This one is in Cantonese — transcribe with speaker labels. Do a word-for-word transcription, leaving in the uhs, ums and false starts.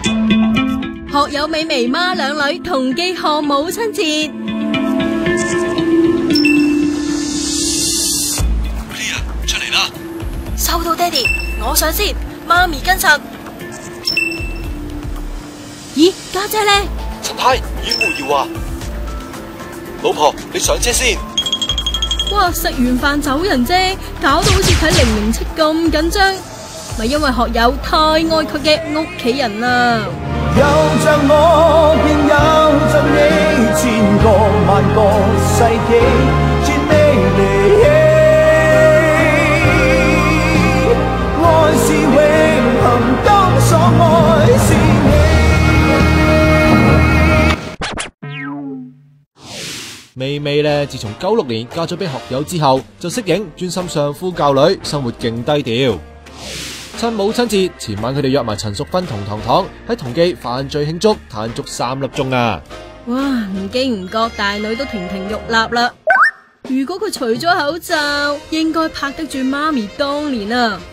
Speaker 1: 學友美眉孖兩女同記賀母親節。
Speaker 2: Lia，出嚟啦！
Speaker 1: 收到，爹哋，我上先，媽咪跟實。咦，家姐呢？
Speaker 2: 陳太，演胡瑤啊！老婆，你上車先。
Speaker 1: 哇，食完飯走人啫，搞到好似睇零零七咁緊張，咪因為學友太愛佢嘅屋企人啦。
Speaker 3: 有着我，便有着你，千個萬個世紀，絕未離棄。愛是永恆，當所愛是你。
Speaker 4: 美美呢，自從九六年嫁咗俾學友之後，就息影專心相夫教女，生活勁低調。趁母親節前晚，佢哋約埋陳淑芬同糖糖喺同記飯聚慶祝，嘆足三粒鐘啊！
Speaker 1: 哇，唔經唔覺大女都亭亭玉立啦。如果佢除咗口罩，應該拍得住媽咪當年啊！